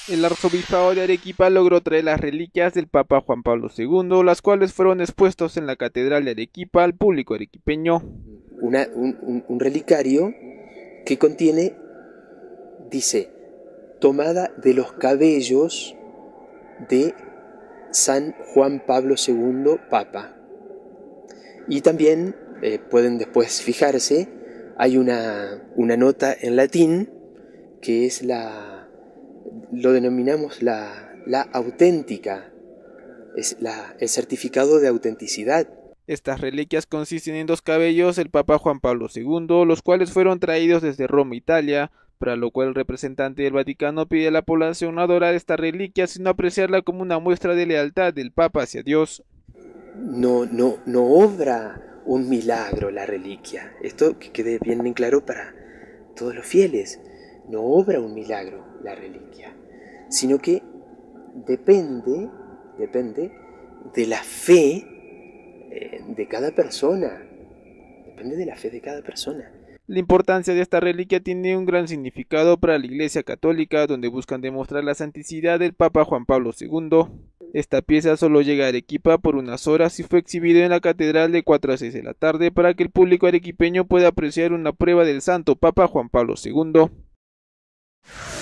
El arzobispado de Arequipa logró traer las reliquias del Papa Juan Pablo II, las cuales fueron expuestos en la Catedral de Arequipa al público arequipeño. Un relicario que contiene, dice, tomada de los cabellos de San Juan Pablo II, Papa. Y también pueden después fijarse, hay una nota en latín que es lo denominamos la auténtica, es el certificado de autenticidad. Estas reliquias consisten en dos cabellos del Papa Juan Pablo II, los cuales fueron traídos desde Roma, Italia, para lo cual el representante del Vaticano pide a la población no adorar esta reliquia, sino apreciarla como una muestra de lealtad del Papa hacia Dios. No obra un milagro la reliquia. Esto que quede bien en claro para todos los fieles. No obra un milagro la reliquia, sino que depende de la fe de cada persona. Depende de la fe de cada persona. La importancia de esta reliquia tiene un gran significado para la Iglesia Católica, donde buscan demostrar la santicidad del Papa Juan Pablo II. Esta pieza solo llega a Arequipa por unas horas y fue exhibida en la catedral de 4 a 6 de la tarde para que el público arequipeño pueda apreciar una prueba del santo Papa Juan Pablo II.